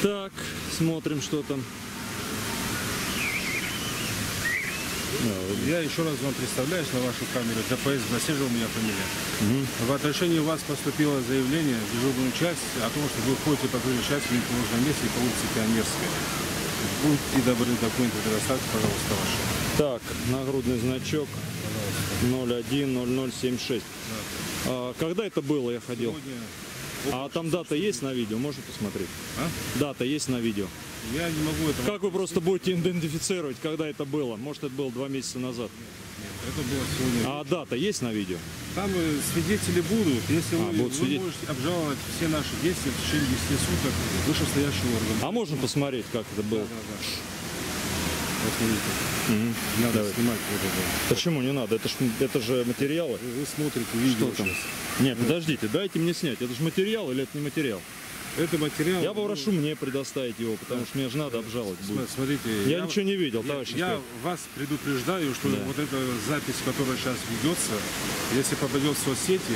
Так, смотрим, что там. Я еще раз вам представляюсь на вашу камеру. ДПС заслеживал меня фамилия. В отношении вас поступило заявление в дежурную часть о том, что вы ходите по той части в неположенном месте по улице Пионерская. Будьте добры, документы предоставьте, пожалуйста, ваши. Так, нагрудный значок 010076. А, когда это было, я ходил? Сегодня... А там дата есть на видео? Можно посмотреть? А? Дата есть на видео? Я не могу это... Как вы просто будете идентифицировать, когда это было? Может, это было 2 месяца назад? Нет, это было сегодня. А дата есть на видео? Там свидетели будут. Если вы свидетели. можете обжаловать все наши действия в течение 10 суток вышестоящего органа. А можно посмотреть, как это было? Да. Вот видите. Надо Давай. снимать вот это. Почему не надо? Это же материалы. Вы смотрите видео. Что там? сейчас. Нет, подождите, дайте мне снять. Это же материал или это не материал? Это материал. Я попрошу мне предоставить его, потому что мне же надо обжаловать будет. Смотрите, Я ничего не видел, товарищ Я инспектор. вас предупреждаю, что Да. вот эта запись, которая сейчас ведется, если попадет в соцсети,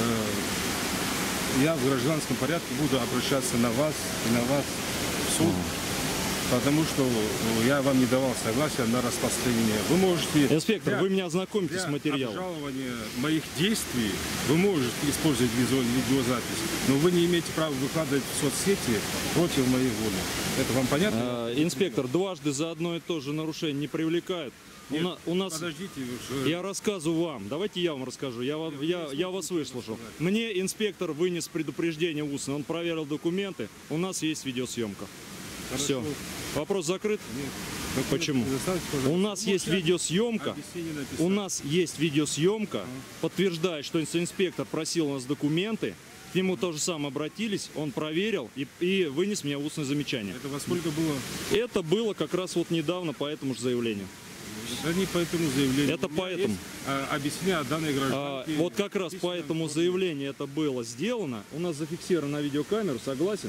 я в гражданском порядке буду обращаться на вас и на вас в суд. Потому что я вам не давал согласия на распространение. Вы можете... Инспектор, вы меня ознакомите с материалом. Для обжалования моих действий вы можете использовать видеозапись, но вы не имеете права выкладывать в соцсети против моей воли. Это вам понятно? Инспектор, дважды за одно и то же нарушение не привлекают. Нет, у нас... Подождите. Я рассказываю вам. Давайте я вам расскажу. Я вас выслушал. Мне инспектор вынес предупреждение устно. Он проверил документы. У нас есть видеосъемка. Все. Вопрос закрыт? Нет. Почему? У нас есть видеосъемка. У нас есть видеосъемка, подтверждает, что инспектор просил у нас документы. К нему то же самое обратились, он проверил и вынес мне устное замечание. Это во сколько было? Это было как раз вот недавно по этому же заявлению. Это не по этому заявлению. Это поэтому. Объясняю о данной гражданке. Вот как раз по этому заявлению это было сделано. У нас зафиксировано на видеокамеру, согласен?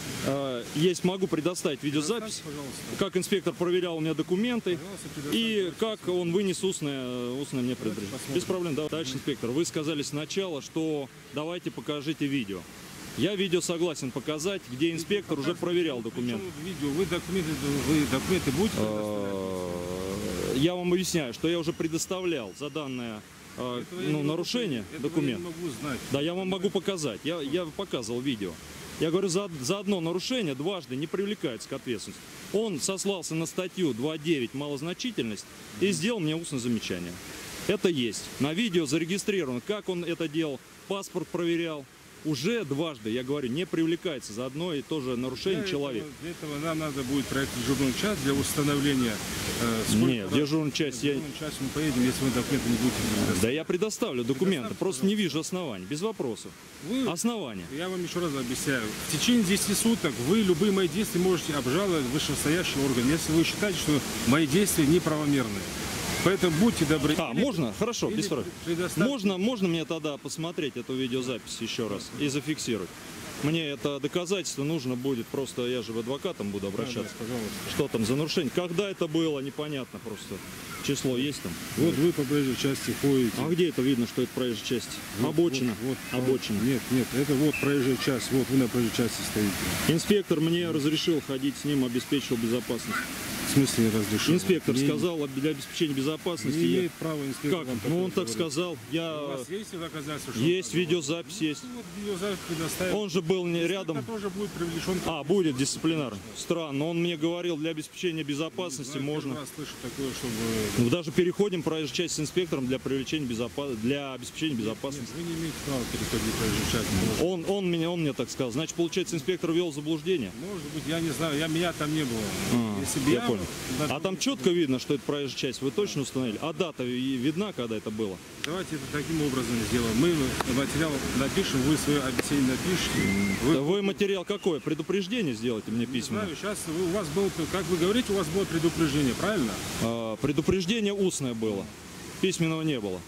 Есть, могу предоставить видеозапись, как инспектор проверял у меня документы и как он вынес устное мне предупреждение. Без проблем, да. Товарищ инспектор, вы сказали сначала, что давайте покажите видео. Я видео согласен показать, где инспектор уже проверял документы. Вы документы будете предоставлять? Я вам объясняю, что я уже предоставлял за данное нарушение документ. Я не могу знать. Да, я вам могу показать. Я показывал видео. Я говорю, за одно нарушение дважды не привлекается к ответственности. Он сослался на статью 2.9 «Малозначительность» и сделал мне устное замечание. Это есть. На видео зарегистрировано, как он это делал, паспорт проверял. Уже дважды, я говорю, не привлекается за одно и то же нарушение человек. Для этого нам надо будет проект дежурную часть для установления... Нет, дежурную часть я... мы поедем, если вы документы не будете предоставлять. Да я предоставлю документы, просто не вижу оснований, без вопросов. Основания. Я вам еще раз объясняю. В течение 10 суток вы любые мои действия можете обжаловать в вышестоящий орган, если вы считаете, что мои действия неправомерные. Поэтому будьте добры. Можно? Хорошо, без проблем. Можно мне тогда посмотреть эту видеозапись еще раз и зафиксировать? Мне это доказательство нужно будет, просто я же в адвокатом буду обращаться. Да, пожалуйста. Что там за нарушение? Когда это было, непонятно просто. Число есть там? Вот вы по проезжей части ходите. А где это видно, что это проезжая часть? Обочина. Обочина. Нет, это вот проезжая часть. Вот вы на проезжей части стоите. Инспектор мне разрешил ходить с ним, обеспечил безопасность. В смысле не разрешил? Инспектор сказал, для обеспечения безопасности. Не имеет права инспектор. Как? Ну он так сказал. У вас есть доказательства? Есть видеозапись, есть. Вот видеозапись предоставить. Он же был не рядом. Тоже будет привлечен. Будет дисциплинар. Странно. Он мне говорил, для обеспечения безопасности можно. Я слышу такое, чтобы... Ну, даже переходим проезжую часть с инспектором для привлечения для обеспечения безопасности. Вы не имеете права переходить проезжую часть. Он мне так сказал. Значит, получается, инспектор ввел в заблуждение? Может быть, я не знаю. Меня там не было. Если бы я понял. А там четко видно, что это проезжая часть. Вы точно установили? А дата видна, когда это было? Давайте это таким образом сделаем. Мы материал напишем, вы свое объяснение напишите. Вы материал какой? Предупреждение сделайте мне письменно. Не знаю, сейчас у вас было, как вы говорите, у вас было предупреждение, правильно? Предупреждение устное было. Письменного не было.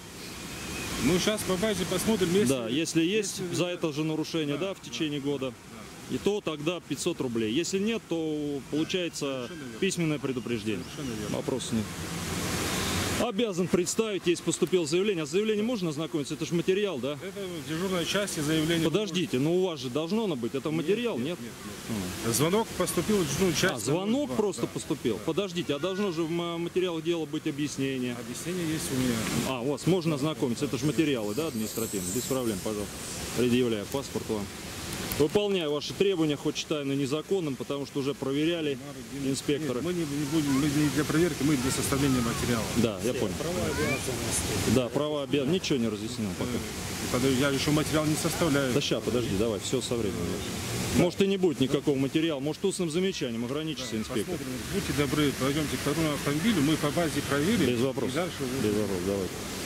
Ну, сейчас по базе посмотрим. Если есть за это же нарушение, в течение года. И то тогда 500 рублей. Если нет, то получается письменное предупреждение. Вопросов нет. Обязан представить, есть поступило заявление. А с заявлением можно ознакомиться? Это же материал, да? Это в дежурной части заявления. Подождите, но у вас же должно оно быть. Это материал, нет? Нет. Звонок поступил в дежурную часть. А, звонок Да, просто да. поступил. Подождите, а должно же в материалах дела быть объяснение. Объяснение есть у меня. А, у вас можно ознакомиться. Это же материалы, да, административные? Без проблем, пожалуйста. Предъявляю паспорт вам. Выполняю ваши требования, хоть считаю незаконным, потому что уже проверяли инспекторы. Нет, мы не будем, мы не для проверки, мы для составления материала. Да, я понял. Да, права обязанности. Ничего не разъяснено пока. Я еще материал не составляю. Да сейчас, подожди, давай, все со временем. Может и не будет никакого материала, может устным замечанием ограничится инспектор. Посмотрим. Будьте добры, пойдемте к второму автомобилю, мы по базе проверим. Без вопросов. И дальше уже... Без вопросов, давай.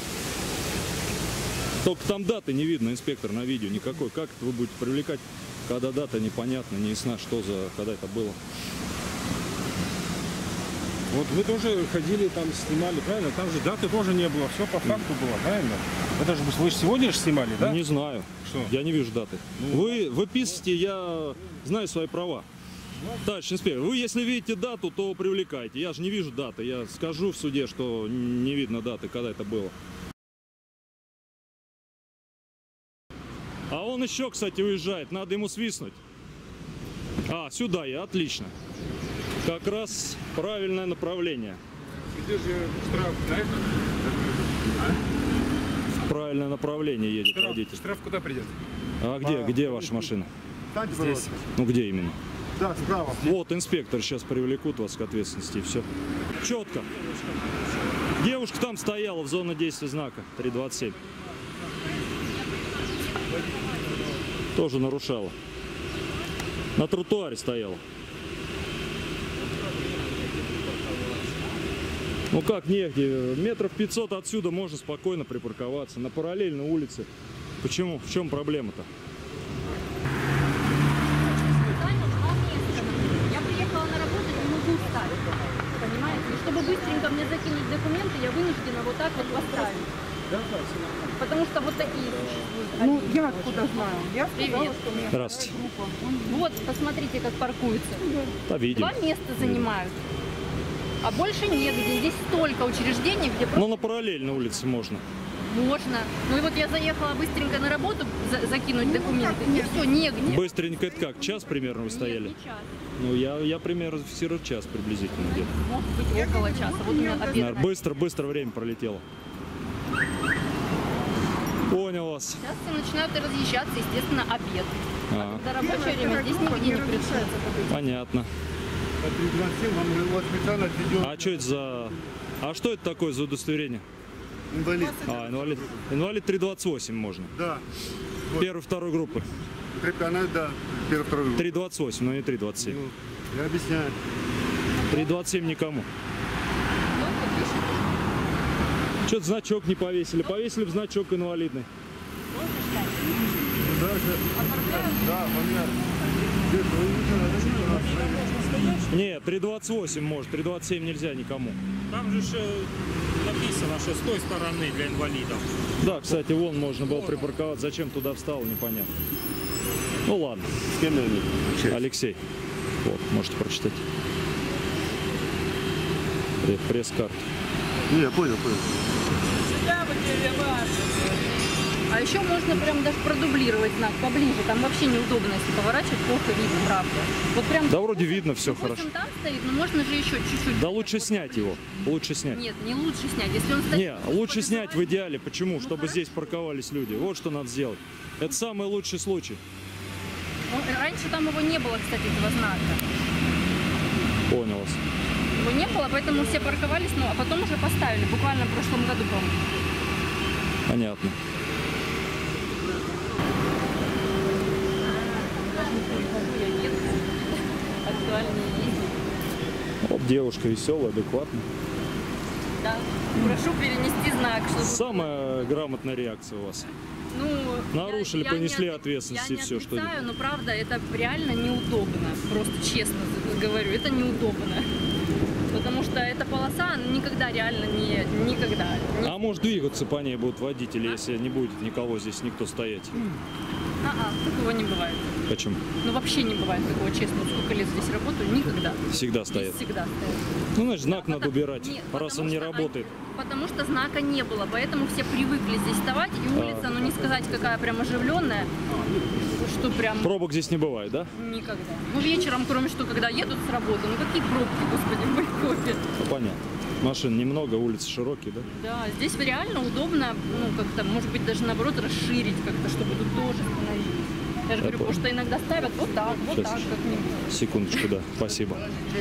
Только там даты не видно, инспектор, на видео никакой. Как это вы будете привлекать, когда дата непонятна, не ясна, что за, когда это было? Вот вы тоже ходили там, снимали, правильно? Там же даты тоже не было, все по факту было, правильно? Это же вы же сегодня же снимали, да? Не знаю. Что? Я не вижу даты. Вы пишете, я знаю свои права. Товарищ инспектор, вы если видите дату, то привлекайте. Я же не вижу даты. Я скажу в суде, что не видно даты, когда это было. А он еще, кстати, уезжает. Надо ему свистнуть. А, сюда я, отлично. Как раз правильное направление. Где же штраф, да? Правильное направление едет водитель. Штраф куда придет? А где ваша машина? Здесь. Ну где именно? Да, справа. Вот инспектор сейчас привлекут вас к ответственности и все. Четко. Девушка там стояла в зоне действия знака 327. Тоже нарушала. На тротуаре стояла. Ну как негде, метров 500 отсюда можно спокойно припарковаться на параллельной улице. Почему? В чем проблема-то? Я приехала на работу, не могу встать, понимаете? И чтобы быстренько мне закинуть документы, я вынуждена вот так вот поставить. Потому что вот такие существуют. Ну, я откуда знаю? Я сказала, Привет. что у меня Здравствуйте. вторая группа. Вот, посмотрите, как паркуются. Да, видим. 2 места занимают. А больше негде. Здесь столько учреждений, где Ну на параллельной улице можно. можно. Ну и вот я заехала быстренько на работу закинуть документы. И все, негде. Быстренько это как? Час примерно вы стояли? Нет, не час. Ну я примерно фиксирую час приблизительно где-то. Может быть, около часа. Вот у меня обед. Наверное, быстро время пролетело. Понял вас. Сейчас все начинают разъезжаться, естественно, обед. А, До рабочее время здесь нигде не пришли. понятно. А что это за... А что это такое за удостоверение? Инвалид. А, инвалид. Инвалид 328 можно. Да. Первой, второй группы. Она, да. Первый, второй. 328, но не 327. Ну, я объясняю. 327 никому. Что-то значок не повесили. Повесили бы значок инвалидный. Да, понятно. Нет, 328 может, 327 нельзя никому. Там же написано, что с той стороны для инвалидов. Да, кстати, вон можно было припарковаться. Зачем туда встал, непонятно. Ну ладно. С кем они общаются? Алексей. Вот, можете прочитать. Пресс-карта. Не, я понял. А еще можно прям даже продублировать знак поближе. Там вообще неудобно, если поворачивать, плохо видно, правда. Вот прям. Да вроде видно все допустим, хорошо. там стоит, но можно же еще чуть-чуть. Да лучше снять его. Лучше снять. Нет, не лучше снять. Если он стоит. Не, лучше снять в подозреваемый, идеале. Почему? Чтобы здесь парковались люди. Вот что надо сделать. Это самый лучший случай. Раньше там его не было, кстати, этого знака. Понял вас. Его не было, поэтому все парковались, ну а потом уже поставили. Буквально в прошлом году, по-моему. Понятно. Я еду. Актуальнее ездить. Вот девушка веселая, адекватная. Да. Прошу перенести знак, чтобы. Самая грамотная реакция у вас. Ну, Нарушили, понесли ответственность и я не всё, что отрицаю, но правда, это реально неудобно. Просто честно говорю, это неудобно. Потому что эта полоса она никогда реально никогда. А может двигаться по ней будут водители, если не будет никого здесь, никто стоять. Такого не бывает. Почему? Ну вообще не бывает такого, честно. Вот сколько лет здесь работаю, никогда. Всегда Здесь стоит. всегда стоит. Ну, значит, знак надо Потому- убирать, Нет, раз потому он не что работает. Потому что знака не было, поэтому все привыкли здесь вставать. И улица, ну не сказать, какая прям оживленная, что прям Пробок здесь не бывает, да? никогда. Ну вечером, кроме что, когда едут с работы, ну какие пробки, господи, мой кофе. Ну, понятно. Машин немного, улицы широкие, да? Да, здесь реально удобно, ну как-то, может быть, даже наоборот расширить как-то, чтобы тут тоже становилось. Я же говорю, потому что иногда ставят вот так, Сейчас. как-нибудь. Секундочку, да, спасибо.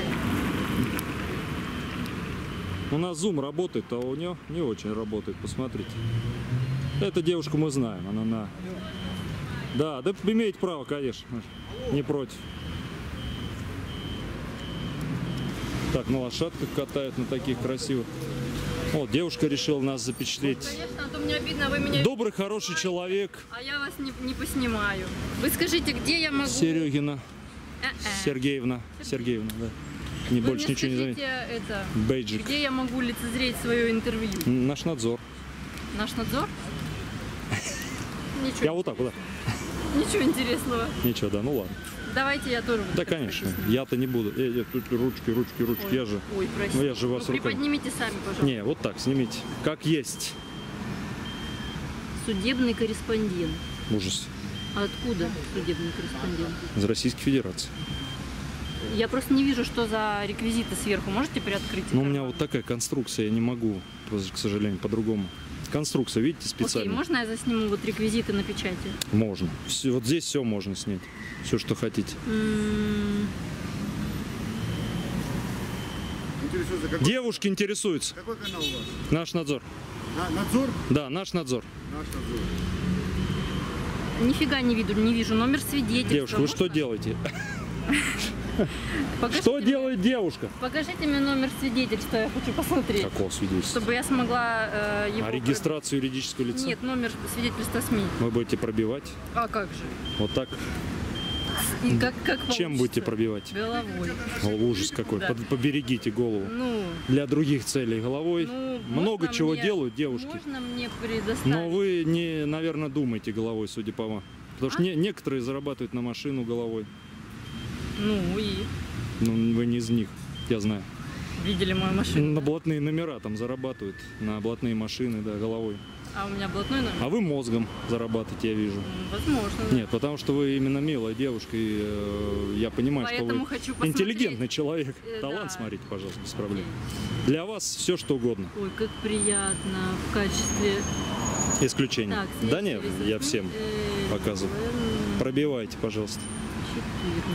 У нас зум работает, а у нее не очень работает, посмотрите. Эту девушку мы знаем, она на... Да, да имеете право, конечно, не против. Так, на лошадках катают, на таких красивых. Вот, девушка решила нас запечатлеть. Конечно, а то мне обидно, вы меня... Добрый, хороший человек. А я вас не поснимаю. Вы скажите, где я могу... Серегина. Э-э. Сергеевна. Сергеевна, да. Не Вы больше мне ничего не скажите, заметил. это, Бейджик. где я могу лицезреть свое интервью? Наш надзор. Наш надзор? Ничего, Я вот так, вот так. ничего интересного. Ничего, да, ну ладно. Давайте я тоже буду. Да, конечно. Я-то не буду. Тут ручки, Ой, я же. Ой, простите. Ну, я же вас Вы руками. приподнимите сами, пожалуйста. Не, вот так, снимите. Как есть. Судебный корреспондент. Ужас. А откуда судебный корреспондент? Из Российской Федерации. Я просто не вижу, что за реквизиты сверху. Можете приоткрыть? Но у экран? меня вот такая конструкция, я не могу, к сожалению, по-другому. Конструкция, видите, Окей, специально. можно я засниму вот реквизиты на печати? Можно. Вот здесь все можно снять. Все, что хотите. Интересуется, какой, Девушки интересуются. какой канал у вас? Наш надзор. Надзор? Да, наш надзор. Наш надзор. Нифига не вижу. Номер свидетельства. Девушка, вы что можно? делаете? Покажите Что мне- делает девушка? Покажите мне номер свидетельства, я хочу посмотреть. Какого свидетельства? Чтобы я смогла его... А регистрацию юридического лица? Нет, номер свидетельства СМИ. Вы будете пробивать? А как же? Вот так? И как Чем получится? будете пробивать? Головой. О, ужас какой. Да. Поберегите голову. Ну, Для других целей головой. ну, Много можно чего мне- делают девушки. Можно мне предоставить? Но вы не, наверное, думаете головой, судя по вам. Потому что некоторые зарабатывают на машину головой. Ну и Ну, вы не из них, я знаю. видели мою машину. На блатные номера там зарабатывают, на блатные машины, да, головой. А у меня блатной номер? А вы мозгом зарабатываете, я вижу. Возможно, да. Нет, потому что вы именно милая девушка, и я понимаю, Поэтому что вы хочу посмотреть. интеллигентный человек. Талант, да. смотрите, пожалуйста, без проблем. Для вас все, что угодно. Ой, как приятно в качестве... Исключение. Так, Да нет, свидетельства я СМИ, всем показываю. Пробивайте, пожалуйста. 14.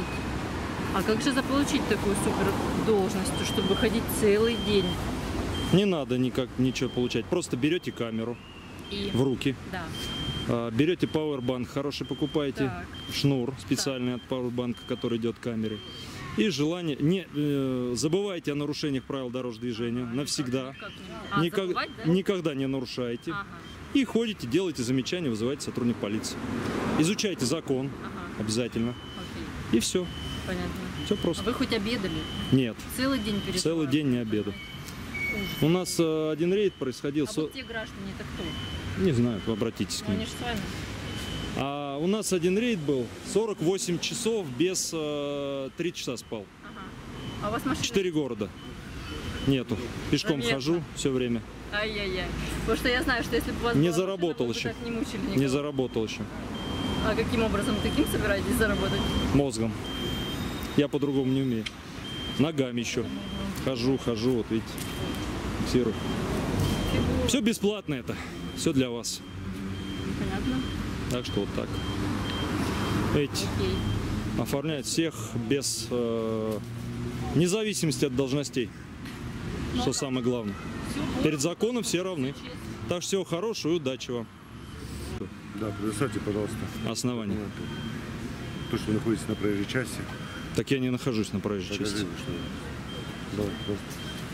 А как же заполучить такую супер должность, чтобы ходить целый день? Не надо ничего получать. Просто берете камеру И... в руки, Да. берете пауэрбанк, хороший покупаете, Так. шнур специальный от пауэрбанка, который идет к камере. И желание, не забывайте о нарушениях правил дорожного движения навсегда. Как не- забывать, да? Никогда не нарушайте. Ага, И ходите, делаете замечания, вызывайте сотрудника полиции. Изучайте закон ага, обязательно. окей, И все. понятно. Все А просто. вы хоть обедали? Нет, Целый день переживали? целый день не обеду. Ужас. У нас один рейд происходил, А вот те граждане, это кто? не знаю, вы обратитесь к Ну, ним. они же с вами. А у нас один рейд был, 48 часов без 3 часа спал. Ага. А у вас машина? 4 города. Нету. Пешком Заметно. хожу все время. Ай-яй-яй. Потому что я знаю, что если бы у вас Не была заработал машина, вы бы еще. так не мучили никого. Не заработал еще. А каким образом таким собираетесь заработать? Мозгом. Я по-другому не умею. Ногами еще. Хожу, вот видите. Фиксирую. Все бесплатно это. Все для вас. Понятно? Так что вот так. Эти Окей. оформляют всех без независимости от должностей. Что самое главное. Перед законом все равны. Так что всего хорошего и удачи вам. Да, предоставьте, пожалуйста, Основание. документы. То, что вы находитесь на проезжей части. Так я не нахожусь на проезжей Покажи, части. что... Да, просто.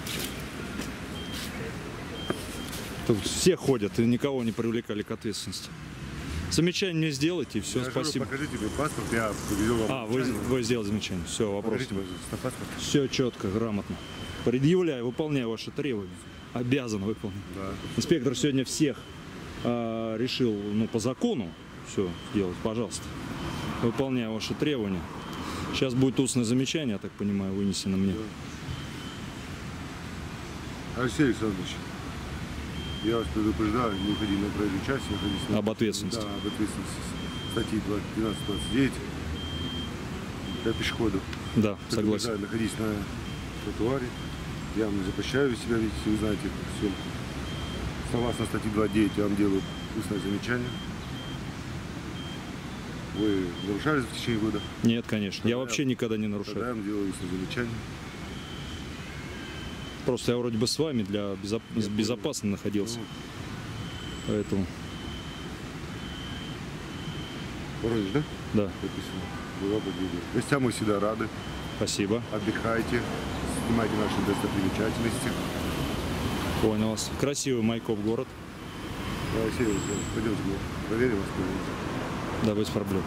Тут все ходят и никого не привлекали к ответственности. Замечание мне сделайте и все, Я говорю, спасибо. покажите мне паспорт, я повезу вам. А, вы сделали замечание. Все, вопрос. Покажите, пожалуйста, паспорт. Все четко, грамотно. Предъявляю, выполняю ваши требования. Обязан выполнить. Да. Инспектор сегодня всех решил, по закону все сделать, пожалуйста. Выполняю ваши требования. Сейчас будет устное замечание, я так понимаю, вынесено мне. Алексей Александрович, я вас предупреждаю, не уходи на проезжую часть, находись на... Об ответственности. Да, об ответственности. Статьи 12-29 для пешеходов. Да, согласен. Предупреждаю, находись на тротуаре. Я вам не запрещаю себя видеть, вы знаете съемку. Согласно статье 2.9 я вам делаю устное замечание. Вы нарушали в течение года? Нет, конечно. Я вообще никогда не нарушаю. Тогда я вам делаю устное замечание. Просто я вроде бы с вами для безопасно находился. Поэтому, Воронеж, да? да, Написано. Была победа. Гостям мы всегда рады. спасибо. Отдыхайте, снимайте наши достопримечательности. Понял вас. Красивый Майкоп город. Алексей Александрович, пойдемте, мы проверим вас. Да, без проблем.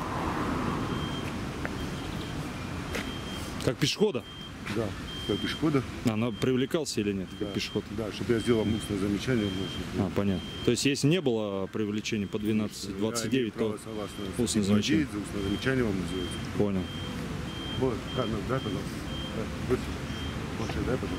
Как пешехода? Да, как пешехода. Она привлекался или нет, как Да. пешеход? Да, чтобы я сделал устное замечание. Понятно. То есть, если не было привлечения по 12.29, то устное замечание. За устное замечание вам называется. Понял. Вот, камеру, дай, пожалуйста. Вот, дай, пожалуйста.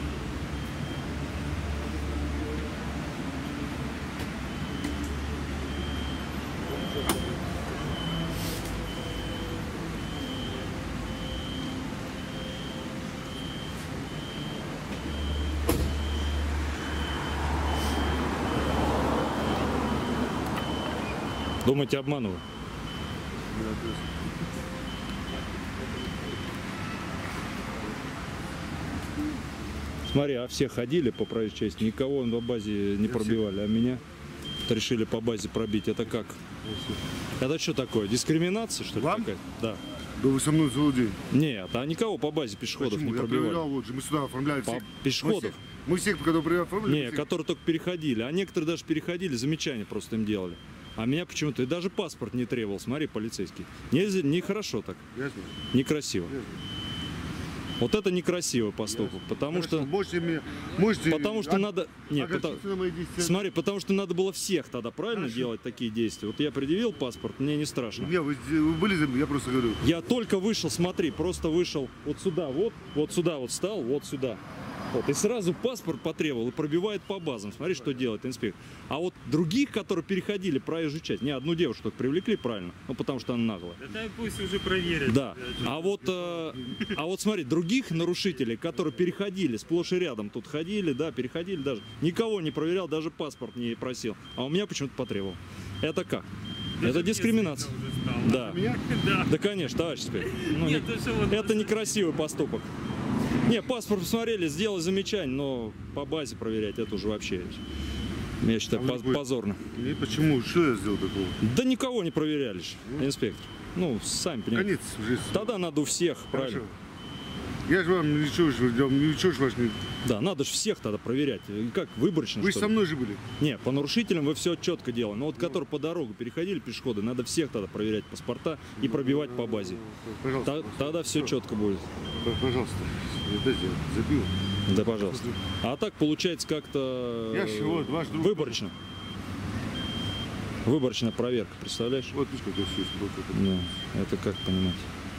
Думаете, обманываю? Смотри, а все ходили по проезжей части, никого на базе не пробивали, а меня решили по базе пробить. Это как? Это что такое? Дискриминация, что ли, Вам? какая-то? Да. Да вы со мной целый день. Нет, а никого по базе пешеходов Почему? не Я пробивали. проверял, вот же, мы сюда оформляли По всех. пешеходов? Мы всех, которые оформляли, Не, которые только переходили. А некоторые даже переходили, замечания просто им делали. А меня почему-то и даже паспорт не требовал. Смотри, полицейский. Нехорошо так. Я знаю. Некрасиво. Я знаю. Вот это некрасивый поступок. Потому Хорошо, что... можете Потому что надо... Нет, огорчиться на мои действия. Смотри, потому что надо было всех тогда, правильно, Хорошо. делать такие действия. Вот я предъявил паспорт, мне не страшно. Не, вы были за мной, я просто говорю. Я только вышел, смотри, просто вышел вот сюда, вот сюда вот встал, вот сюда. Вот, и сразу паспорт потребовал и пробивает по базам. Смотри, что делает инспектор. А вот других, которые переходили проезжую часть, не одну девушку только привлекли, правильно, ну потому что она наглая. Да пусть уже проверят. Да. А вот смотри, других нарушителей, которые переходили, сплошь и рядом тут ходили, да, переходили даже, никого не проверял, даже паспорт не просил. А у меня почему-то потребовал. Это как? Это дискриминация. Да. Да. Да, конечно, товарищ спец. Ну, Нет, то есть вот- это некрасивый поступок. Не, паспорт посмотрели, сделали замечание, но по базе проверять это уже вообще, я считаю, А вы позорно. И почему? Что я сделал такого? Да никого не проверяли, инспектор. Ну, сами понимаете. Конец уже. Тогда надо у всех, Хорошо. правильно? Я же вам ничего ж ваш не... Да, надо же всех тогда проверять. И как, выборочно, Вы же что со ли? мной же были. Не, по нарушителям вы все четко делаете. Но вот которые по дорогу переходили пешеходы, надо всех тогда проверять паспорта и пробивать по базе. Пожалуйста. Тогда все четко будет. Пожалуйста. Дайте, я забил. Да, пожалуйста. А так получается как-то Я ж вот, ваш друг. выборочно. Выборочная проверка, представляешь? Вот видишь, как я все испортил. Да, это как понимать?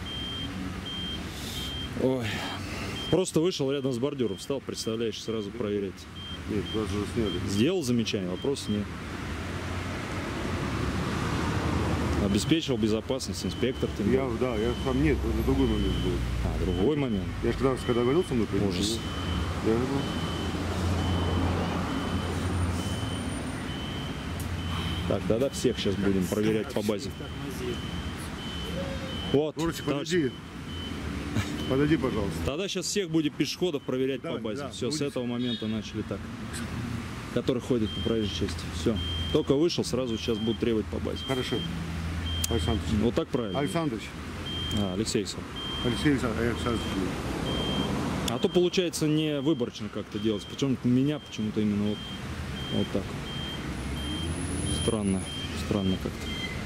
Ой. Просто вышел рядом с бордюром, встал, представляешь, сразу проверять. Нет, вас уже сняли. Сделал замечание, вопросов нет. Обеспечил безопасность инспектор. Тем более. Я сам нет, это другой момент был. А, другой момент. Я же когда говорил со мной, конечно, Ужас. да, Так, тогда всех сейчас будем проверять по базе. Вот. Короче, товарищ, подойди. Подойди, пожалуйста. тогда сейчас всех будет пешеходов проверять Да, по базе. да, Все, с будете. этого момента начали так. Который ходит по проезжей части. Все. Только вышел, сразу сейчас будут требовать по базе. Хорошо. Александрович. Вот так правильно. Александрович. Алексей Александрович. Алексей Александрович. А то получается не выборочно как-то делать. Причем меня почему-то именно вот так. Странно. Странно как-то.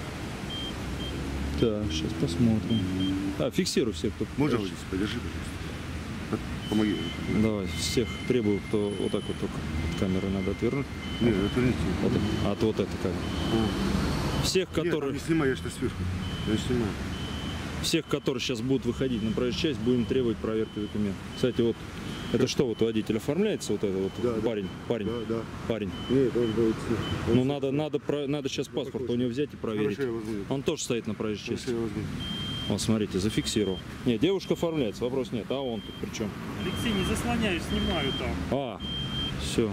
Так, сейчас посмотрим. Фиксируй всех, кто... Можно вот здесь? Подержи, пожалуйста. Помоги. Давай, всех требую, кто вот так вот только от камеры надо отвернуть. Нет, отверните. Вот, от вот этой камеры. Всех, Нет, которые... не снимай, я что сверху. Я не снимаю. Всех, которые сейчас будут выходить на проезжую часть, будем требовать проверки документов. Кстати, вот это что, вот водитель оформляется, вот это вот Да, парень? Да. Парень. Нет, он будет... Ну надо сейчас паспорт у него взять и проверить. Хорошо, я возьму. Он тоже стоит на проезжей Хорошо, части. я возьму. Вот смотрите, зафиксировал. Нет, девушка оформляется, вопрос нет. А он тут при чем? Алексей, не заслоняй, снимаю там. А, все.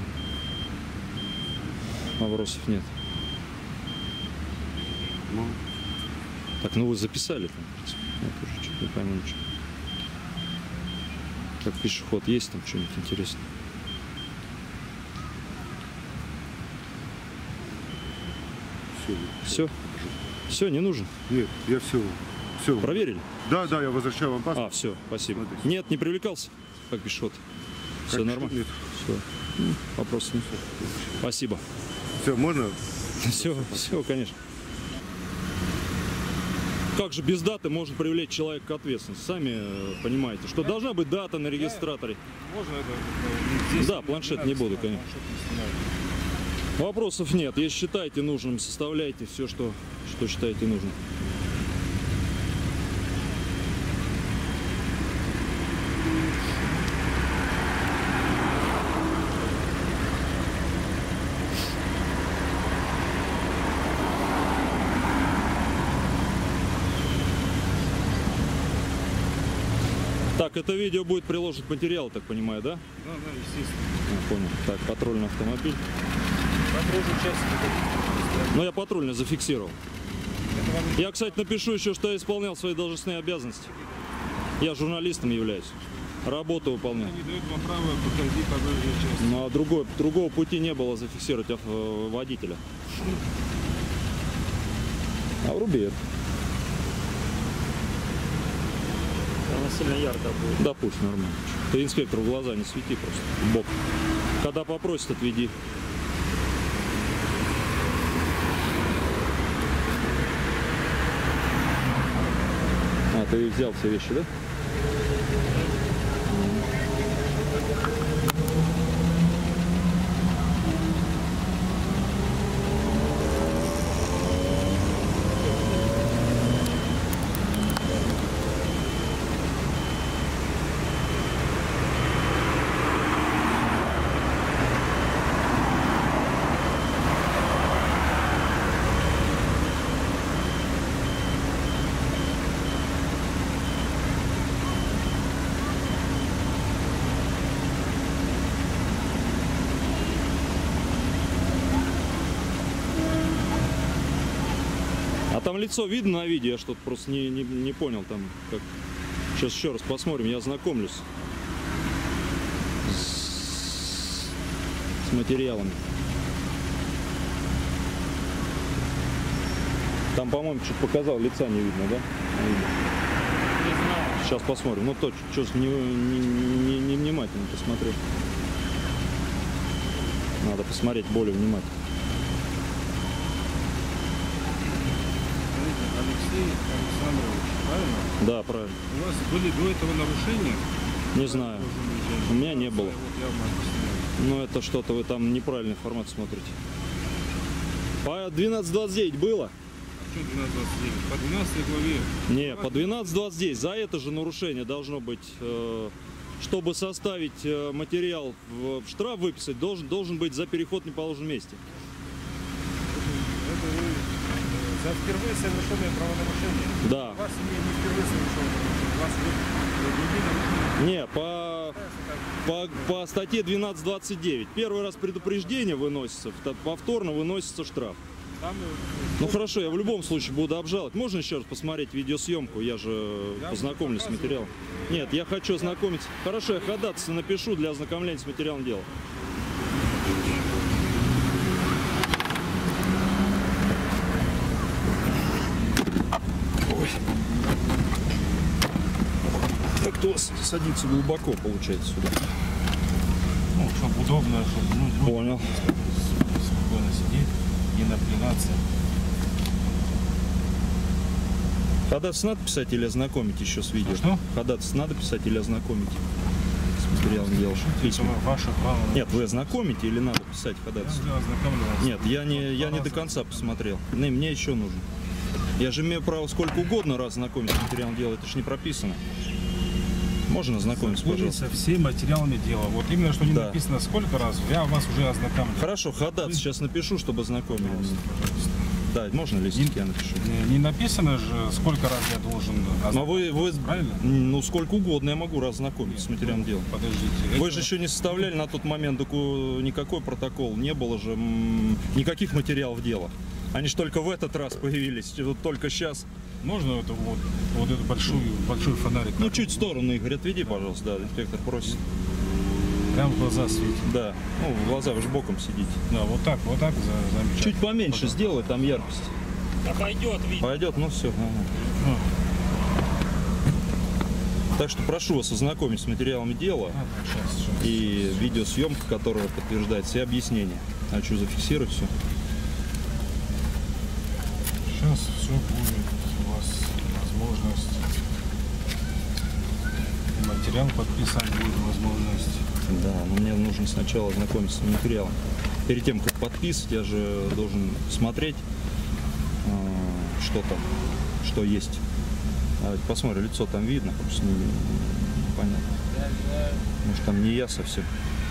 Вопросов нет. Ну, Так, ну вы записали там, в принципе. Я тоже что-то не пойму ничего. Как пешеход, есть там что-нибудь интересное? все. Все? Все, не нужен? Нет, я все. Проверили? Да, я возвращаю вам паспорт. А, все, спасибо. Смотрите. Нет, не привлекался? Как пешеход? Все Как нормально? нет. Все. Вопросов нет. Спасибо. Все, можно? Все, конечно. Как же без даты можно привлечь человека к ответственности? Сами понимаете, что должна быть дата на регистраторе. Можно это? Здесь Да, планшет не буду, конечно. Планшет не снимаю. Вопросов нет. Если считаете нужным, составляйте все, что считаете нужным. Так, это видео будет приложен к материалу, так понимаю, да? Да, естественно. Я понял. Так, патрульный автомобиль. Патрульную часть. Ну, я патрульно зафиксировал. Я, кстати, напишу еще, что я исполнял свои должностные обязанности. Я журналистом являюсь. Работу выполнял. Не дает вам право проходить патрульную часть. Ну, а другого пути не было зафиксировать водителя. А вруби это. Она сильно ярко будет. Да пусть, нормально. Ты инспектору в глаза не свети просто. В бок. Когда попросит, отведи. А, ты взял все вещи, да? А там лицо видно на видео, я что-то просто не понял там, как. Сейчас еще раз посмотрим, я ознакомлюсь с материалами. Там, по-моему, что-то показал, лица не видно, да? Не видно. Не знаю. Сейчас посмотрим. Ну, то, что-то не внимательно посмотрел. Надо посмотреть более внимательно. Алексей Александрович, правильно? Да, правильно. У вас были до этого нарушения? Не знаю. У меня не было. Вот я вам объясняю. Ну, это что-то вы там неправильный формат смотрите. По 12.29 было? Что 12.29? По 12 главе. Не, по 12.29. За это же нарушение должно быть, чтобы составить материал, в штраф выписать, должен быть за переход в неположенном месте. Это вы за впервые совершенное правонарушение. Да. У вас не впервые совершенное нарушение. У вас другие нарушения. Не, по статье 12.29. Первый раз предупреждение выносится, повторно выносится штраф. Там, Ну хорошо, я в любом случае буду обжаловать. Можно еще раз посмотреть видеосъемку? Я же познакомлюсь с материалом. Нет, я хочу ознакомиться. Хорошо, я ходатайство напишу для ознакомления с материалом дела. Ой. Так кто садится глубоко, получается, сюда. ну, чтобы удобно, чтобы Понял. спокойно сидеть, не напрягаться. Ходатайство надо писать или ознакомить еще с видео? Что? Ходатайство надо писать или ознакомить с материалом дела? Письма. Это ваше право. Нет, вы ознакомите или надо писать ходатайство? Я ознакомлю вас. Нет, я не до конца посмотрел. Мне еще нужно. Я же имею право сколько угодно раз знакомиться с материалом дела, это же не прописано. Можно ознакомиться, пожалуйста? Со всеми материалами дела. Вот именно, что не Да. написано сколько раз, я вас уже ознакомлю. Хорошо, ходат сейчас напишу, чтобы ознакомили. Да, можно листик я напишу? Не написано же, сколько раз я должен Но вы, правильно? ну сколько угодно я могу раз знакомиться с материалом дела. Подождите. Вы же еще не составляли на тот момент никакой протокол, не было же никаких материалов дела. Они же только в этот раз появились, вот только сейчас. Можно это вот эту большой фонарик? Ну чуть в сторону, Игорь, отведи, пожалуйста, да, инспектор просит. Прям в глаза светит. Да, ну в глаза, вы же боком сидите. Да, вот так замечательно. Чуть поменьше сделай, там яркость. Да пойдет, видно. Пойдет, ну все. Так что прошу вас ознакомить с материалами дела Сейчас. и видеосъемка, которая подтверждает все объяснения. Хочу зафиксировать все. Сейчас все будет. У вас возможность. И материал подписать будет возможность. Да, но мне нужно сначала ознакомиться с материалом. Перед тем, как подписывать, я же должен смотреть, что там, что есть. Посмотрим, лицо там видно, просто непонятно. Может, там не я совсем.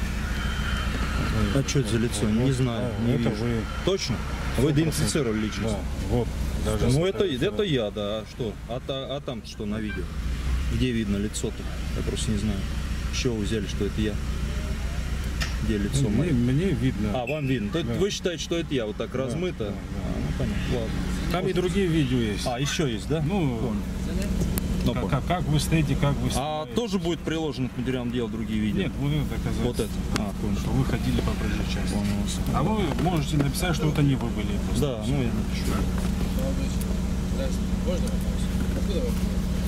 А что это за лицо? Не знаю, не это вижу. вы. Точно? Вы идентифицировали личность? Да, вот. Даже Ну это я, да. А что? А там что на видео? Где видно лицо-то? Я просто не знаю. С чего вы взяли, что это я? Где лицо мое? Мне видно. А, вам видно. То есть Да. вы считаете, что это я вот так размыто? да. А, ну понятно. Ладно. Там и другие видео есть. А, еще есть, да? Ну, Ну, понял. как вы стоите, как вы А снимаете. тоже будет приложено к материалам дела другие видео? Нет, вот это доказательство. Вот это. А, понял. Что вы ходили по проезжей части. Понял. А вы можете написать, что это не вы были. Просто. Да, ну я напишу. Можно вопрос? Откуда вы?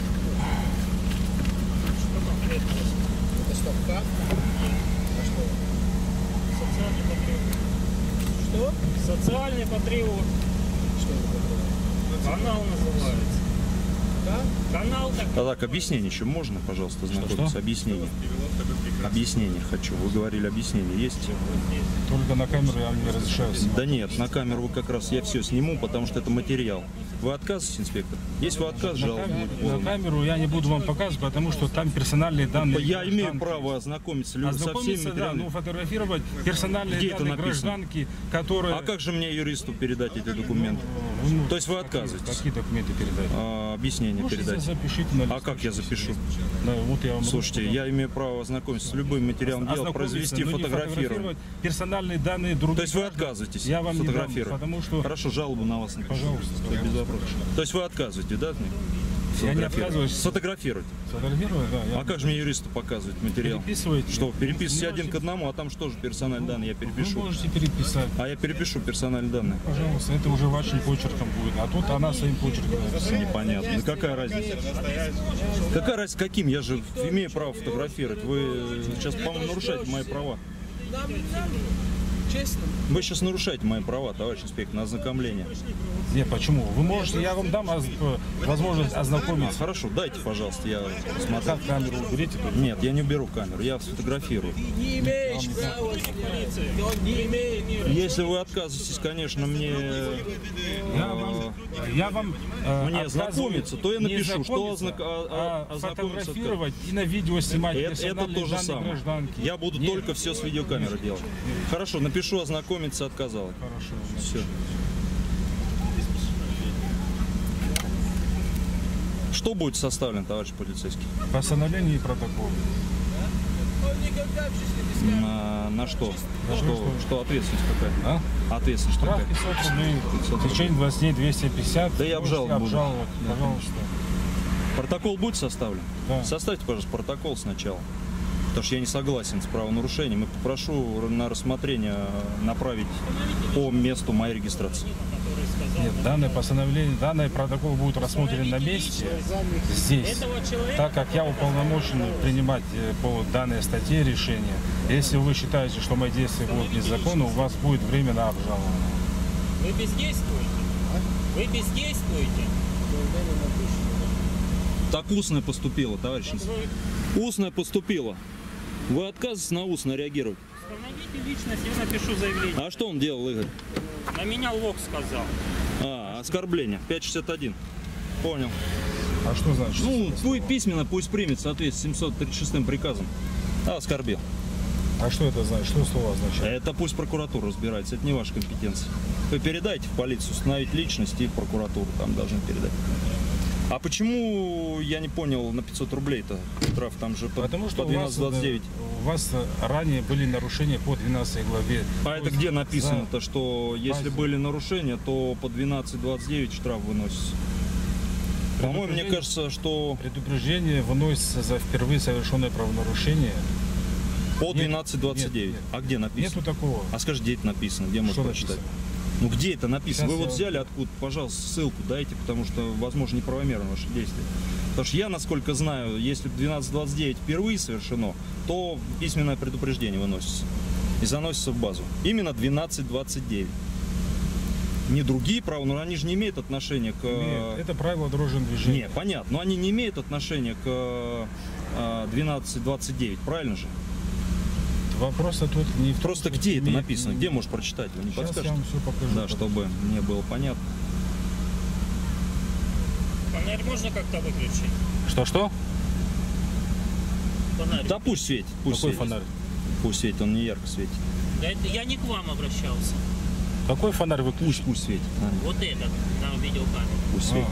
Что конкретно? Это стоп-кап? А что? Социальный патриот. Что? Социальный патриот. Что это такое? Канал называется. Да? Канал такой. А так, объяснение еще можно, пожалуйста, ознакомиться? Объяснение. Объяснение хочу. Вы говорили, объяснение есть? Только на камеру я вам не разрешаю снимать. Да нет, на камеру вы как раз я все сниму, потому что это материал. Вы отказываетесь, инспектор? Если вы отказ, жалоба будет. На камеру я не буду вам показывать, потому что там персональные данные. Я имею гражданки. право ознакомиться со всеми Ознакомиться, да, материалами. ну фотографировать персональные Где это данные написано? гражданки, которые... А как же мне юристу передать эти документы? Ну, То есть вы отказываетесь? Какие документы передать? Объяснение Можете передать. запишите на А как я запишу? Да, вот я вам Слушайте, я имею право ознакомиться с любым материалом дела, Ознакомиться, произвести но не фотографирование. персональные данные других. То есть вы граждан. отказываетесь Я вам не дам, фотографировать? потому что... Хорошо, жалобу на вас напишу. Пожалуйста, Всё, без вопросов. То есть вы отказываете, да? Я не отказываюсь. Сфотографировать. Сфотографировать, да. Я... А как же мне юристу показывать материал? Переписываете? Что, переписывать Можете- один к одному, а там что же персональные данные я Вы перепишу? можете переписать. А я перепишу персональные данные. Пожалуйста, это уже вашим почерком будет. А тут она своим почерком написала. Непонятно. Ну какая разница? Какая разница, каким? Я же имею право фотографировать. Вы сейчас, по-моему, нарушаете мои права. Честно? Вы сейчас нарушаете мои права, товарищ инспектор, на ознакомление. Нет, почему? Вы можете, я вам дам возможность ознакомиться. Хорошо, дайте, пожалуйста, я посмотрю. Как камеру уберите? Нет, я не уберу камеру, я сфотографирую. Не имеешь права. Он не имеет. Если вы отказываетесь, конечно, мне Я вам Мне отказываю ознакомиться, то я не напишу, что знакомиться, ознакомиться фотографировать и на видео снимать это персональные то же данные самое. гражданки. Я буду Нет. только все с видеокамеры делать. Хорошо, напишу ознакомиться, отказал. Хорошо. Все. Что будет составлен, товарищ полицейский? Постановление и протокол. Он никогда в жизни не скажет. На что? что? Что ответственность какая? А? Ответственность Штраф какая? 500 рублей, в течение 20 дней 250. Да я Можете обжаловать буду. обжаловать, пожалуйста. Протокол будет составлен? Да. Составьте, пожалуйста, протокол сначала. Потому что я не согласен с правонарушением и попрошу на рассмотрение направить по месту моей регистрации. Нет, данное постановление, данный протокол будет рассмотрен на месте здесь, так как я уполномочен принимать по данной статье решение. Если вы считаете, что мои действия будут незаконны, у вас будет время на обжалование. Вы бездействуете? Вы бездействуете? Так устное поступило, товарищ. Устное поступило. Вы отказываетесь на устно реагировать? Установите личность, я напишу заявление. А что он делал, Игорь? На меня лох сказал. Оскорбление. 561. Понял. А что значит? Ну, письменно пусть примет в соответствии с 736 приказом. Оскорбил. А что это значит? Что слово означает? Это пусть прокуратура разбирается, это не ваша компетенция. Вы передайте в полицию, установить личность и в прокуратуру там должны передать. А почему, я не понял, на 500 рублей-то штраф там же по, Потому что по 12.29? у вас ранее были нарушения по 12 главе. А это где написано-то, что если были нарушения, то по 12.29 штраф выносится? По-моему, мне кажется, что Предупреждение выносится за впервые совершенное правонарушение. по Нет, 12.29. нет. А где написано? Нету такого. А скажи, где это написано, где можно Что прочитать? написано? Ну где это написано? Сейчас Вы вот я- взяли откуда, пожалуйста, ссылку дайте, потому что, возможно, неправомерно ваши действия. Потому что я, насколько знаю, если 12.29 впервые совершено, то письменное предупреждение выносится и заносится в базу. Именно 12.29. Не другие права, но они же не имеют отношения к... Это правило дорожного движения. Не, понятно, но они не имеют отношения к 12.29, правильно же? Вопрос-то тут не в том, Просто что где это имеет- написано? Где можешь прочитать? Вы не Сейчас подскажете? я вам все покажу. Да, чтобы мне было понятно. Фонарь можно как-то выключить? Что? Фонарь. Да пусть светит, пусть Какой светит. фонарь? Пусть светит, он не ярко светит. Я не к вам обращался. Какой фонарь вы Пусть светит. Вот этот на видеокамеру. Пусть светит.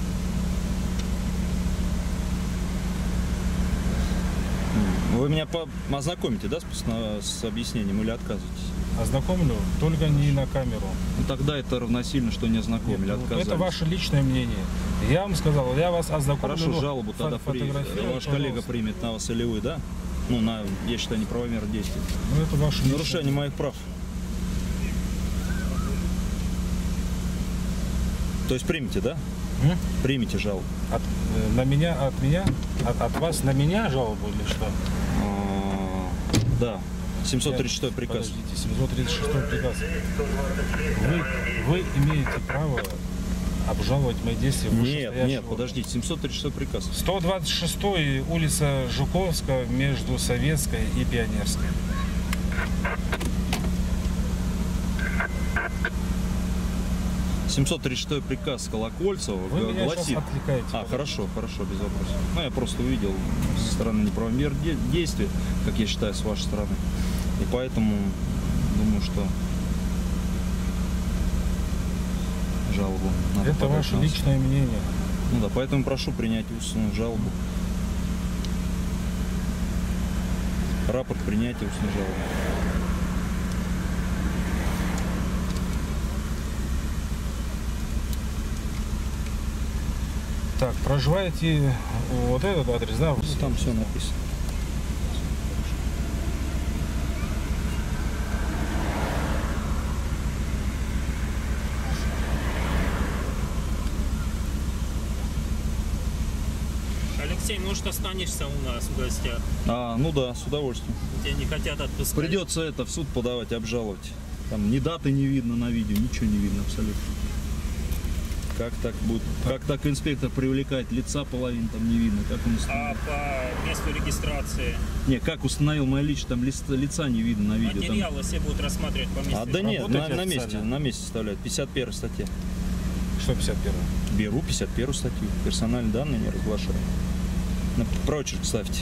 Вы меня ознакомите, да, с объяснением или отказываетесь? Ознакомлю, только не на камеру. Ну, тогда это равносильно, что не ознакомили, Нет, отказались. это ваше личное мнение. Я вам сказал, я вас ознакомлю. Хорошо, но жалобу тогда фотографирую, ваш коллега пожалуйста. примет на вас или вы, да? Ну, я считаю, неправомерное действие. Ну, это ваше личное. Нарушение моих прав. То есть примите, да? Примите жалобу. На меня, от меня? От вас на меня жалобу или что? Да. 736 приказ. Подождите, 736 приказ. Вы имеете право обжаловать мои действия в Нет, вышестоящего органа. подождите, 736 приказ. 126 улица Жуковская между Советской и Пионерской. — 736 приказ Колокольцева Вы меня гласит... сейчас отвлекаете. Хорошо, без вопросов. Ну, я просто увидел со стороны неправомерных действий, как я считаю, с вашей стороны. И поэтому думаю, что жалобу надо Это подать ваше на вас. личное мнение. Ну да, поэтому прошу принять устную жалобу. Рапорт принятия устной жалобы. Так, проживаете вот этот адрес, да? Там все написано. Алексей, может, останешься у нас в гостях? Ну да, с удовольствием. Тебя не хотят отпускать. Придется это в суд подавать, обжаловать. Там ни даты не видно на видео, ничего не видно абсолютно. Как так будет? Как так инспектор привлекает лица половины там не видно? Как он А установил? по месту регистрации Не, как установил моя личность, там лица не видно на видео. Там... материалы все будут рассматривать по месту. Да нет, Работаете на официально? месте вставляют. 51 статья. Что 51? Беру 51 статью. Персональные данные не разглашаю. На прочерк ставьте.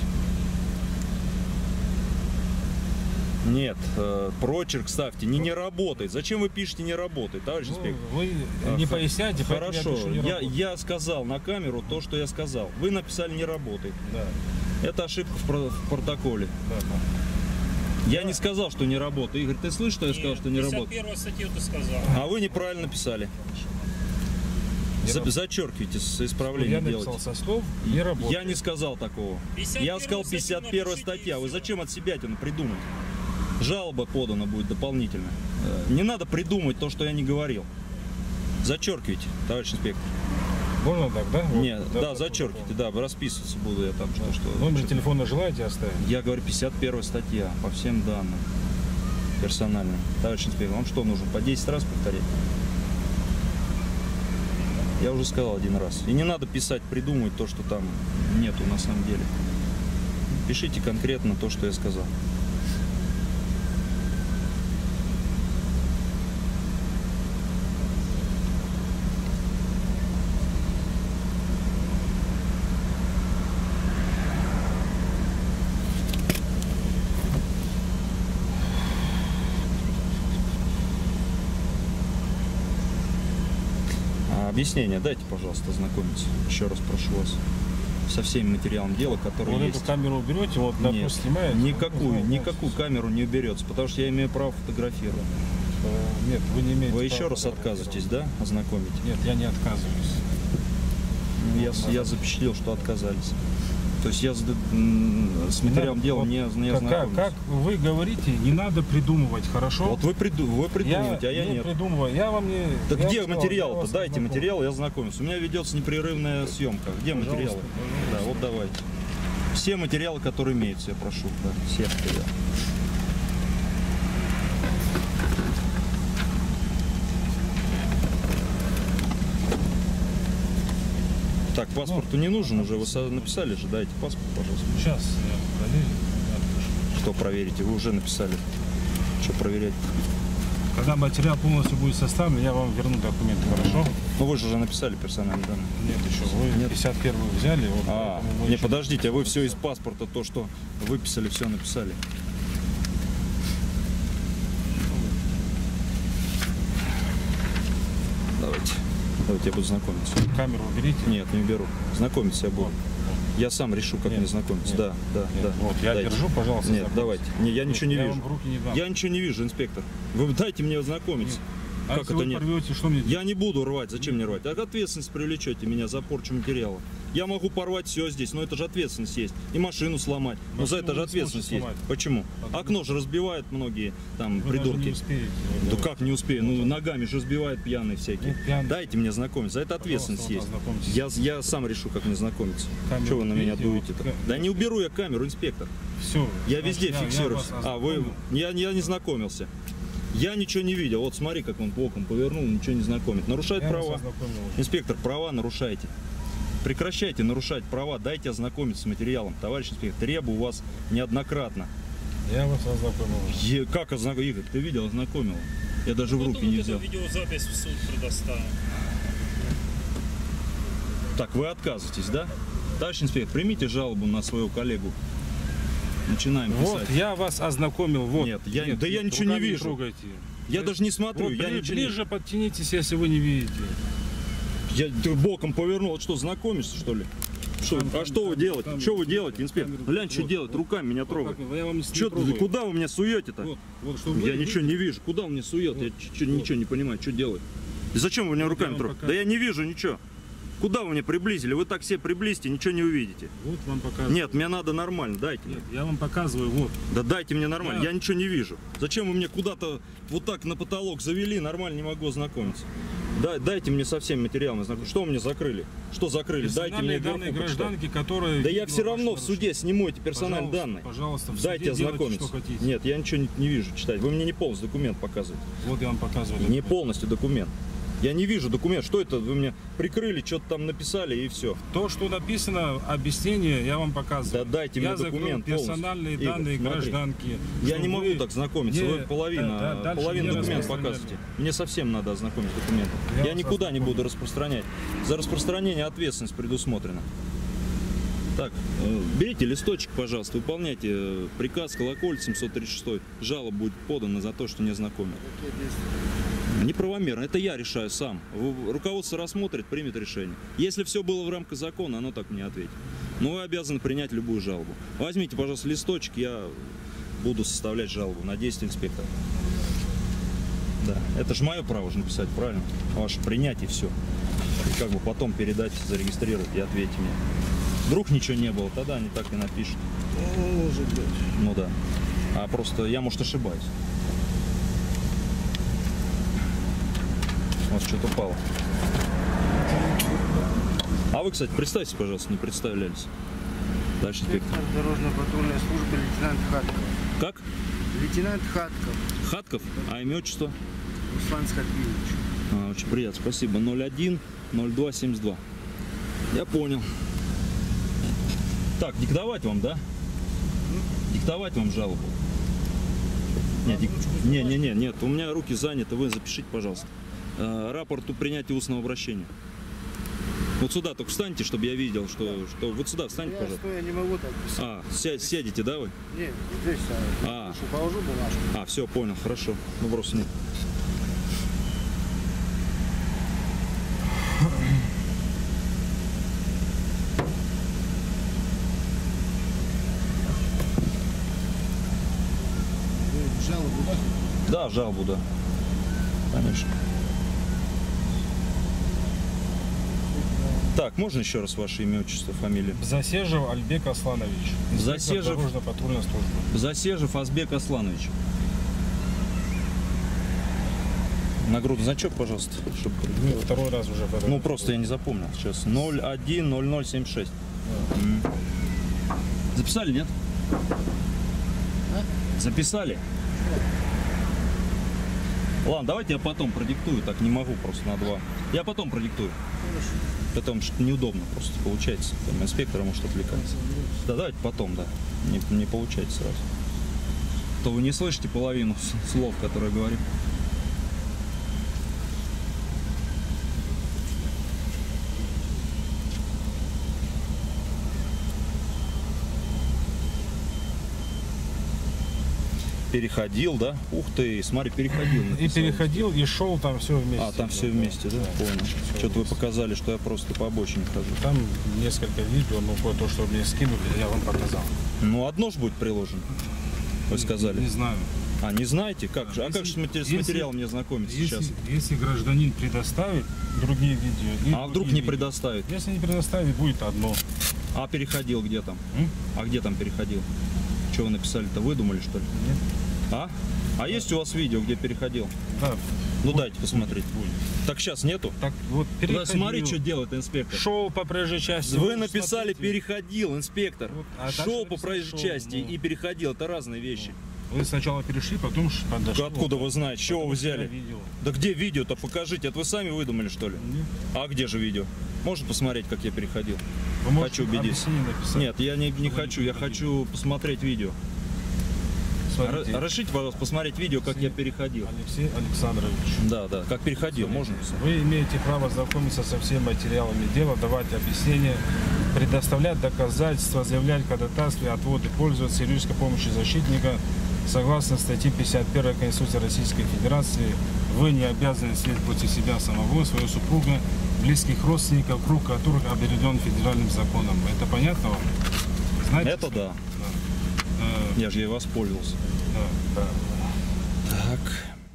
Нет, прочерк ставьте. Не работает. Зачем вы пишете не работает, товарищ инспектор? Вы не поясняйте, поэтому Хорошо, я пишу не работает. я сказал на камеру то, что я сказал. Вы написали не работает. Да, Это ошибка в протоколе. да. Я не сказал, что не работает. Игорь, ты слышишь, что я сказал, что не работает? 51 статью ты сказал. А вы неправильно писали. Зачеркивайте, с Я исправлением написал делайте. со слов не работает. Я не сказал такого. 51 Я сказал статью 51 напишите, статья. и Вы всё. зачем от себя придумать? Жалоба подана будет дополнительно. Не надо придумывать то, что я не говорил. Зачеркивайте, товарищ инспектор. Можно так, да? Вот, Нет, да, зачеркивайте, да, расписываться буду я там, что. Номер телефона желаете оставить? Я говорю, 51 статья по всем данным персональным. Товарищ инспектор, вам что нужно, по 10 раз повторять? Я уже сказал один раз. И не надо писать, придумывать то, что там нету на самом деле. Пишите конкретно то, что я сказал. Объяснение дайте, пожалуйста, ознакомиться. Еще раз прошу вас. Со всеми материалами дела, которые Вот есть. эту камеру уберете, вот на Нет, снимаете? никакую камеру не уберется, потому что я имею право фотографировать. Нет, вы не имеете Вы еще права раз фотографировать. отказываетесь, да, ознакомить? Нет, я не отказываюсь. Я запечатлел, что отказались. То есть я с материалом дела Вот не ознакомлюсь. как вы говорите, не надо придумывать, хорошо? Вот вы придумываете, а я не нет. придумываю, я вам не... Так я где сказал, я материал-то? вас Дайте ознакомлю. материал, я ознакомлюсь. У меня ведется непрерывная съемка. Где Пожалуйста, материалы? Да, вот давайте. Все материалы, которые имеются, я прошу. Да, все материалы. Так, паспорту не нужен уже, вы написали же, дайте паспорт, пожалуйста. Сейчас я проверю. Что проверите? Вы уже написали. Что проверять? Когда материал полностью будет составлен, я вам верну документы, хорошо? Ну вы же уже написали персональные данные. Нет, еще. Вы 51 взяли. Вот, А, поэтому вы не, еще- подождите, а вы все из паспорта, то, что выписали, все написали. Давайте я буду знакомиться. Камеру уберите. Нет, не беру. Знакомиться я буду. Я сам решу, как Нет, мне знакомиться. нет, Да, да, нет. да. Вот, я Дайте. держу, пожалуйста, Нет, знакомьтесь. давайте. Не, я ничего не я вижу. вам в руки не дам. Я ничего не вижу, инспектор. Вы дайте мне ознакомиться. А Как если это вы нет? порвете, что мне делать? Я не буду рвать, зачем мне рвать? Так ответственность привлечете меня за порчу материала. Я могу порвать все здесь, но это же ответственность есть. И машину сломать. Но за Машину это же вы не ответственность сможете есть. сломать. Почему? Потому Окно же разбивают многие там Вы даже придурки. не успеете. Да как не успею? Ну ногами же разбивают пьяные всякие. Ну, пьяные. Дайте мне знакомиться. За это ответственность есть. Пожалуйста, ознакомьтесь. Я сам решу, как мне знакомиться. Камеру Чего вы на меня уберите, дуете-то? вот. Да не уберу я камеру, инспектор. Все. Я везде фиксирую. вас А, вы... ознакомил. Я не знакомился. Я ничего не видел. Вот смотри, как он боком повернул, ничего не знакомит. Нарушает Я вас права. ознакомил уже. Инспектор, права нарушайте. Прекращайте нарушать права, дайте ознакомиться с материалом. Товарищ инспектор, требую вас неоднократно. Я вас ознакомил уже. Как ознакомил? Игорь, ты видел, ознакомил. Я даже в руки Потом не вот взял. эту видеозапись в суд предоставим. Так, вы отказываетесь, да? Товарищ инспектор, примите жалобу на своего коллегу. Начинаем Вот, писать. я вас ознакомил. Вот. Нет, я ничего не руками вижу. трогайте. Я даже не смотрю, Вот, я ничего не... ближе подтянитесь, если вы не видите. Ты боком повернул, вот что, знакомишься, что ли? Что? А что вы делаете? Что вы делаете, инспектор? Глянь, что делать, руками меня трогать. Я вам не Что ты, куда вы меня суете-то? Я ничего не вижу. Куда он мне сует? Я ничего не понимаю, что делать. И зачем вы меня руками вам трогаете? Да показываю. я не вижу ничего. Куда вы меня приблизили? Вы так все приблизите, ничего не увидите. Вот вам показываю. Нет, мне надо нормально, дайте мне. Нет, я вам показываю, вот. Да дайте мне нормально, Да. я ничего не вижу. Зачем вы меня куда-то вот так на потолок завели, нормально не могу ознакомиться. Дайте мне со всеми материалами знакомиться. Что вы мне закрыли? Что закрыли? Дайте мне Персональные данные вверху почитать. гражданки, которые... Да я видела все равно ваше в суде сниму эти персональные Пожалуйста, данные. пожалуйста, в Дайте суде делайте, ознакомиться. что хотите. Нет, я ничего не вижу читать. Вы мне не полностью документ показываете. Вот я вам показываю. Не полностью документ. Я не вижу документ. Что это? Вы мне прикрыли, что-то там написали и все. То, что написано, объяснение, я вам показываю. Да дайте мне я закрыл документ полностью. персональные Игорь, данные смотри. гражданки. Я не чтобы могу вы так знакомиться. не- Вы половину дальше половину не документов распространяли. показываете. Мне совсем надо ознакомить с документом. Я Я вас никуда не ознакомлю. буду распространять. За распространение ответственность предусмотрена. Так, берите листочек, пожалуйста, выполняйте приказ Колоколь 736. Жалоба будет подана за то, что не ознакомил. Неправомерно, это я решаю сам. Руководство рассмотрит, примет решение. Если все было в рамках закона, оно так мне ответит. Но вы обязаны принять любую жалобу. Возьмите, пожалуйста, листочек, я буду составлять жалобу на действие инспектора. Да, это же мое право же написать, правильно? Ваше принятие, все. И как бы потом передать, зарегистрировать и ответьте мне. Вдруг ничего не было, тогда они так и напишут. Может быть. Ну да. А просто я, может, ошибаюсь. Вот что-то упало. А вы, кстати, представьте, пожалуйста, не представлялись. Дальше инспектор. Дорожно-патрульной службы лейтенант Хатков. Как? Лейтенант Хатков Хатков? А имя, отчество? Руслан Скотвилович. Очень приятно, спасибо. 01-02-72. Я понял. Так, диктовать вам, да? Диктовать вам жалобу? Нет, нет, у меня руки заняты, вы запишите, пожалуйста. Рапорт о принятии устного обращения. Вот сюда только встаньте, чтобы я видел, что вот сюда встаньте, Я пожалуйста. стоя не могу так писать. Сядете, да, вы? Нет, здесь положу бумажку. Все, понял, хорошо. Вопросов нет. Да, жалобу, да. Конечно. Так, можно еще раз ваше имя, отчество, фамилия? Засежев Альбек Асланович. Засежев. Дорожно-патрульная служба. Засежев Азбек Асланович. Нагрудный значок, пожалуйста, чтобы... Вы второй раз уже подали. Ну, просто я не запомнил. Сейчас 010076. Записали, нет? Записали? Ладно, давайте я потом продиктую, так не могу просто на 2. Я потом продиктую. Потому что неудобно просто получается. Там инспектор может отвлекаться. Да, давайте потом, да. Не получается сразу. То вы не слышите половину слов, которые я говорю. Переходил, да? Ух ты, смотри, переходил. И написал. переходил, и шел, там все вместе. А, там все вместе, да? Понял. Что-то вы показали, что я просто по обочине хожу. Там несколько видео, но кое-то, что мне скинули, я вам показал. Ну, одно же будет приложено. Вы сказали. Не знаю. А, не знаете? Как же? А как же с материалом мне знакомиться сейчас? Если гражданин предоставит другие видео... А вдруг не предоставит? Если не предоставит, будет одно. А переходил где там? А где там переходил? Что вы написали-то? Выдумали, что ли? Нет. А есть у вас видео, где переходил? Да. Ну дайте посмотреть. Будет. Так сейчас нету? Так вот, Да, переходил. смотри, что делает инспектор. Шел по проезжей части. Вы Вот, написали смотрите. переходил, инспектор. Вот, а дальше Шел по написано проезжей шел, части ну. и переходил. Это разные вещи. Вы сначала перешли, потом подошли. Откуда вы знаете? С чего вы взяли? Видео. Да где видео-то? Покажите. Это вы сами выдумали, что ли? Нет. А где же видео? Можно посмотреть, как я переходил? Вы можете Хочу убедиться. объяснение написать. Нет, я не хочу. Я хочу посмотреть видео. Смотрите, Разрешите, пожалуйста, посмотреть видео, как я переходил. Алексей Александрович. Да, как переходил. Можно? Вы имеете право знакомиться со всеми материалами дела, давать объяснения, предоставлять доказательства, заявлять ходатайство, отводы, пользоваться юридической помощью защитника. Согласно статье 51 Конституции Российской Федерации, вы не обязаны следовать против себя самого, своего супруга, близких родственников, круг которых определен федеральным законом. Это понятно вам? Знаете? Это да. Да. Я же ей воспользовался. Да, да. Так.